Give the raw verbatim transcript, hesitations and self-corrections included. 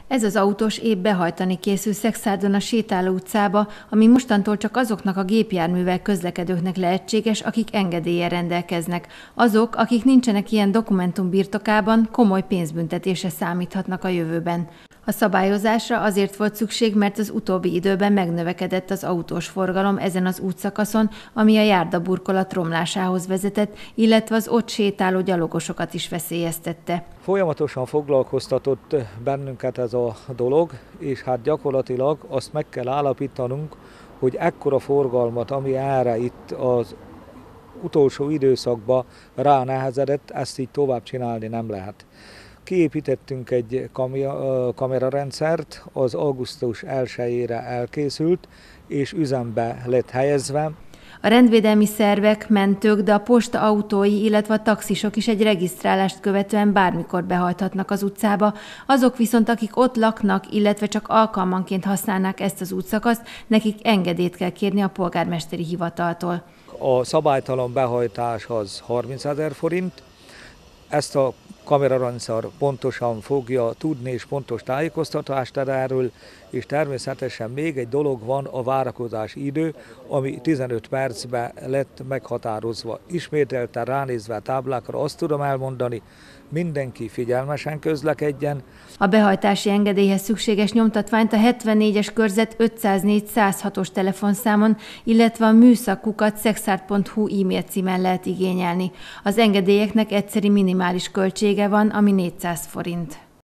Ez az autós épp behajtani készül Szekszárdan a Sétáló utcába, ami mostantól csak azoknak a gépjárművel közlekedőknek lehetséges, akik engedéllyel rendelkeznek. Azok, akik nincsenek ilyen dokumentum birtokában, komoly pénzbüntetésre számíthatnak a jövőben. A szabályozásra azért volt szükség, mert az utóbbi időben megnövekedett az autós forgalom ezen az útszakaszon, ami a járdaburkolat romlásához vezetett, illetve az ott sétáló gyalogosokat is veszélyeztette. Folyamatosan foglalkoztatott bennünket ez a dolog, és hát gyakorlatilag azt meg kell állapítanunk, hogy ekkora forgalmat, ami erre itt az utolsó időszakban ránehezedett, ezt így tovább csinálni nem lehet. Kiépítettünk egy kamerarendszert, az augusztus elsejére elkészült, és üzembe lett helyezve. A rendvédelmi szervek, mentők, de a posta autói, illetve a taxisok is egy regisztrálást követően bármikor behajthatnak az utcába. Azok viszont, akik ott laknak, illetve csak alkalmanként használnák ezt az útszakaszt, nekik engedélyt kell kérni a polgármesteri hivataltól. A szabálytalan behajtás az harmincezer forint. Ezt a kamerarendszer pontosan fogja tudni, és pontos tájékoztatást ad erről, és természetesen még egy dolog van, a várakozási idő, ami tizenöt percben lett meghatározva. Ismételten ránézve a táblákra azt tudom elmondani, mindenki figyelmesen közlekedjen. A behajtási engedélyhez szükséges nyomtatványt a hetvennégyes körzet ötszáznégy százhatos telefonszámon, illetve a műszak kukac szexárd pont hu e-mail címen lehet igényelni. Az engedélyeknek egyszeri minimális költsége van, ami négyszáz forint.